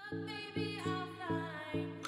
Baby, I'll find you.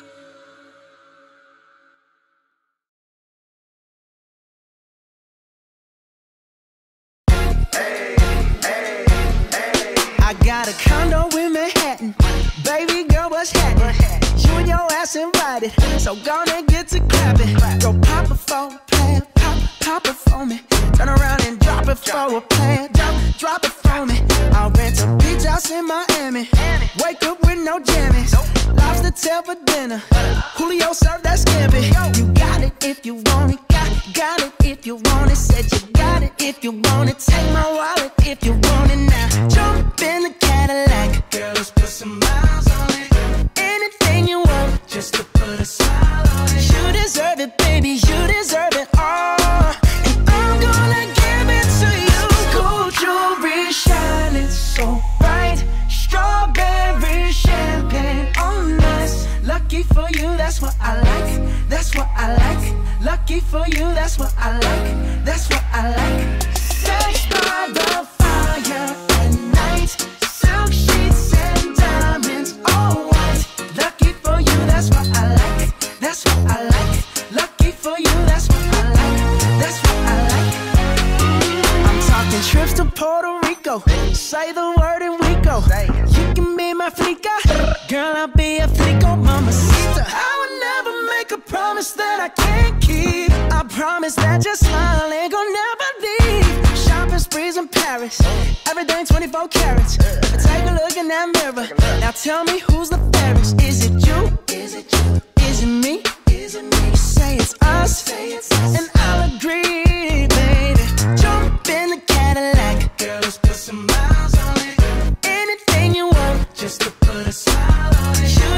I got a condo in Manhattan. Baby girl, what's happening? You and your ass invited, so gonna get to clapping. Go pop it for a plan, pop it for me. Turn around and drop it for a plan, drop it for me. I'll rent a beach house in Miami. Wake up with no jammies. Lobster tail for dinner. Julio served that scampi. You got it if you want it. Got it if you want it. Said you got it if you want it. Take my wallet if you want it now. Jump in the Cadillac. Girl, let's put some miles on it. Anything you want, just to put a smile on it. You deserve it, baby. You deserve it all. And I'm gonna give it to you. Gold jewelry shining so bright. Strawberry champagne on us. Lucky for you, that's what I like. That's what I like. Lucky for you, that's what I like. That's what I like. Sex by the fire at night. Silk sheets and diamonds, all white. Lucky for you, that's what I like. That's what I like. Lucky for you, that's what I like. That's what I like. I'm talking trips to Puerto Rico. Say the word and we go. You can be my flica. Girl, I'll be a flico, mamacita. I would never make a promise that I can't keep. I promise that your smile ain't gonna never leave. Shopping sprees in Paris, everything 24 carats. Take a look in that mirror. Now tell me who's the fairest. Is it you? Is it you? Is it me? Is it me? Say it's us, and I'll agree, baby. Jump in the Cadillac. Girl, let's put some miles on it. Anything you want, just to put a smile on it. You